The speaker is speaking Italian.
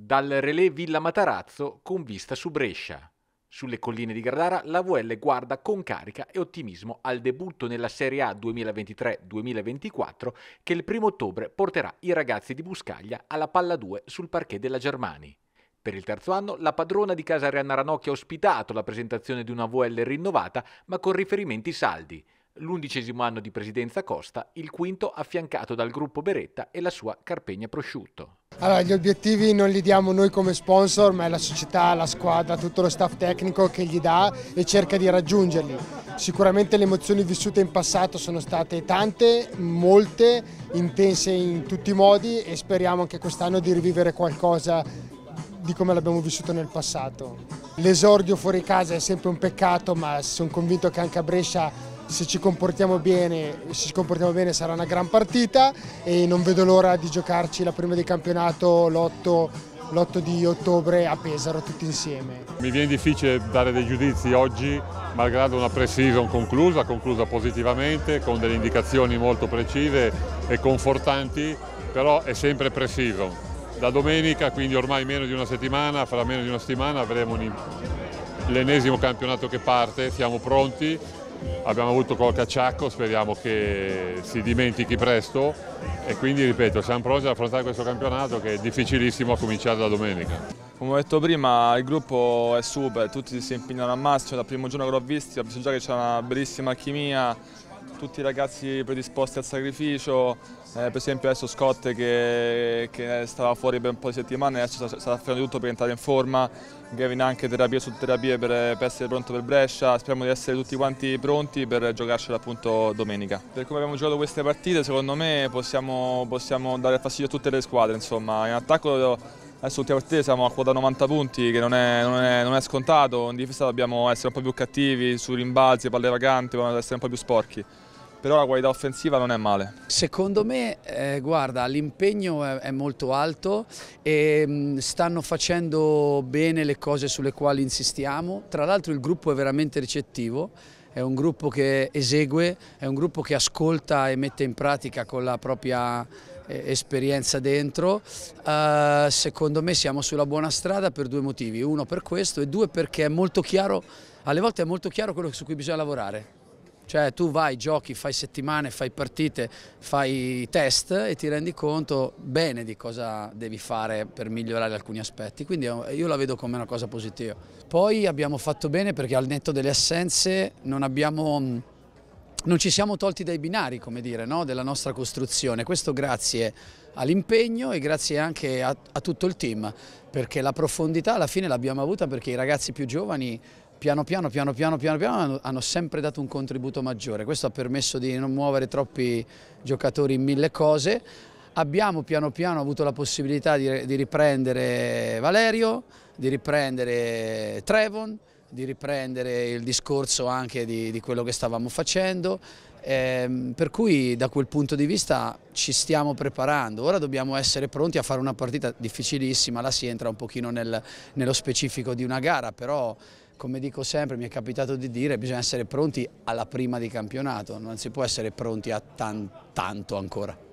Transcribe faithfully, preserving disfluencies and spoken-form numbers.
Dal relè Villa Matarazzo con vista su Brescia. Sulle colline di Gradara la V L guarda con carica e ottimismo al debutto nella Serie A duemilaventitré duemilaventiquattro che il primo ottobre porterà i ragazzi di Buscaglia alla Palla due sul parquet della Germani. Per il terzo anno la padrona di casa Arianna Ranocchi ha ospitato la presentazione di una V L rinnovata ma con riferimenti saldi. L'undicesimo anno di presidenza Costa, il quinto affiancato dal gruppo Beretta e la sua Carpegna Prosciutto. Allora, gli obiettivi non li diamo noi come sponsor, ma è la società, la squadra, tutto lo staff tecnico che gli dà e cerca di raggiungerli. Sicuramente le emozioni vissute in passato sono state tante, molte, intense in tutti i modi e speriamo anche quest'anno di rivivere qualcosa di come l'abbiamo vissuto nel passato. L'esordio fuori casa è sempre un peccato, ma sono convinto che anche a Brescia se ci comportiamo bene, se ci comportiamo bene sarà una gran partita e non vedo l'ora di giocarci la prima di campionato l'otto di ottobre a Pesaro tutti insieme. Mi viene difficile dare dei giudizi oggi, malgrado una pre-season conclusa, conclusa positivamente, con delle indicazioni molto precise e confortanti, però è sempre pre-season. Da domenica, quindi ormai meno di una settimana, fra meno di una settimana avremo l'ennesimo campionato che parte, siamo pronti. Abbiamo avuto qualche acciacco, speriamo che si dimentichi presto e quindi ripeto, siamo pronti ad affrontare questo campionato che è difficilissimo a cominciare da domenica. Come ho detto prima, il gruppo è super, tutti si impegnano al massimo, dal primo giorno che l'ho visto ho visto già che c'è una bellissima alchimia, tutti i ragazzi predisposti al sacrificio, eh, per esempio adesso Scott che, che stava fuori per un po' di settimane, adesso sta, sta facendo tutto per entrare in forma, Gavin anche terapie su terapie per, per essere pronto per Brescia, speriamo di essere tutti quanti pronti per giocarcela appunto domenica. Per come abbiamo giocato queste partite secondo me possiamo, possiamo dare fastidio a tutte le squadre, insomma. In attacco adesso l'ultima partita siamo a quota novanta punti che non è, non, è, non è scontato, in difesa dobbiamo essere un po' più cattivi, sui rimbalzi, palle vacanti, dobbiamo essere un po' più sporchi. Però la qualità offensiva non è male. Secondo me, eh, guarda, l'impegno è, è molto alto e mh, stanno facendo bene le cose sulle quali insistiamo. Tra l'altro il gruppo è veramente ricettivo, è un gruppo che esegue, è un gruppo che ascolta e mette in pratica con la propria eh, esperienza dentro. Uh, secondo me siamo sulla buona strada per due motivi, uno per questo e due perché è molto chiaro, alle volte è molto chiaro quello su cui bisogna lavorare. Cioè tu vai, giochi, fai settimane, fai partite, fai test e ti rendi conto bene di cosa devi fare per migliorare alcuni aspetti, quindi io la vedo come una cosa positiva. Poi abbiamo fatto bene perché al netto delle assenze non, abbiamo, non ci siamo tolti dai binari, come dire, no? Della nostra costruzione, questo grazie all'impegno e grazie anche a, a tutto il team, perché la profondità alla fine l'abbiamo avuta perché i ragazzi più giovani piano piano, piano piano, piano piano hanno sempre dato un contributo maggiore, questo ha permesso di non muovere troppi giocatori in mille cose. Abbiamo piano piano avuto la possibilità di, di riprendere Valerio, di riprendere Trevon, di riprendere il discorso anche di, di quello che stavamo facendo, eh, per cui da quel punto di vista ci stiamo preparando. Ora dobbiamo essere pronti a fare una partita difficilissima, là si entra un pochino nel, nello specifico di una gara, però come dico sempre, mi è capitato di dire, bisogna essere pronti alla prima di campionato, non si può essere pronti a tan, tanto ancora.